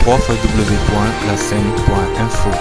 www.lascène.info.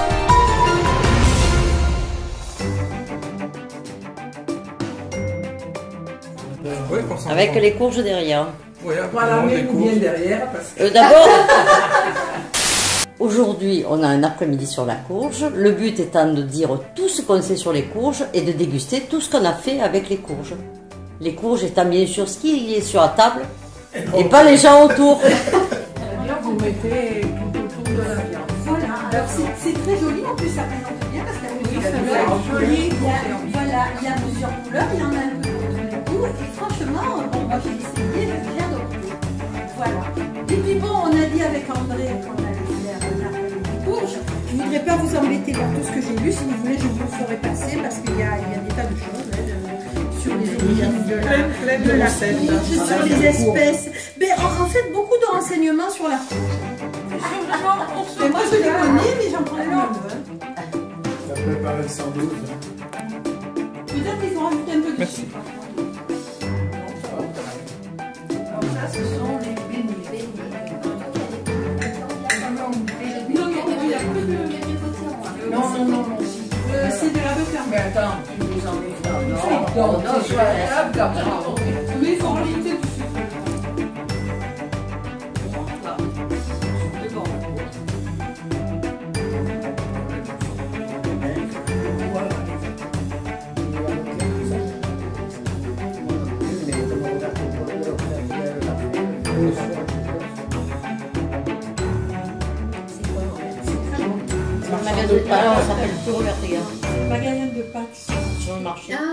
Avec les courges derrière. Oui, voilà, mettez-vous bien derrière. D'abord, aujourd'hui, on a un après-midi sur la courge. Le but étant de dire tout ce qu'on sait sur les courges et de déguster tout ce qu'on a fait avec les courges. Les courges étant bien sûr ce qui est sur la table et pas les gens autour. Vous mettez tout autour de la viande. Voilà, alors c'est très joli, en plus ça présente bien parce qu'il y a plusieurs couleurs. Joli. Voilà, il y a plusieurs couleurs, il y en a un peu pour tous les goûts. Et franchement, bon, moi j'ai essayé, j'ai adopté. Voilà. Et puis bon, on a dit avec André qu'on allait faire l'après-midi courge. Je ne voudrais pas vous embêter par tout ce que j'ai lu, si vous voulez, je vous le ferai passer parce qu'il y a des tas de choses sur les origines de la courge, sur les espèces. Mais en fait, beaucoup de renseignements sur la courge. Et moi je les connais, mais j'en prends pas. Ça préparer sans doute. Peut-être qu'ils ont rajouté un peu de sucre. Alors ça, ce sont les beignets. Non, c'est de la beurre. Mais attends, tu nous en mets pas. Non, c'est la table. Mais il faut rajouter du sucre. Alors, ça s'appelle Puro Vertiga. Magasin de pâtes. Sur le marché. Ah,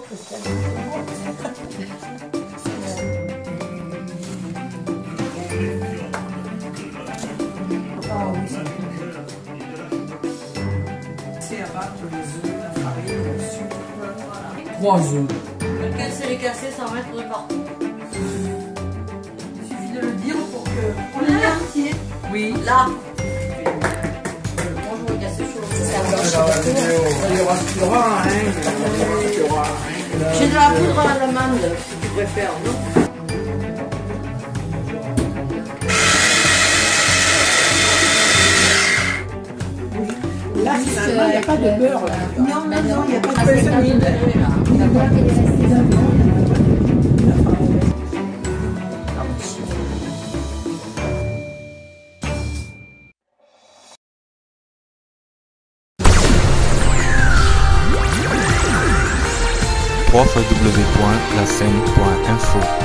C'est à battre les œufs, la farine, le sucre. 3 œufs. Casser les casser sans mettre de partout. il suffit de le dire pour que. On est entier. Oui. Là. Bonjour, le casser chaud. Il y aura un. J'ai de la poudre à l'amande, si tu préfères, non? Là, finalement, il n'y a pas de beurre. Là. Non, il n'y a pas de www.lascène.info.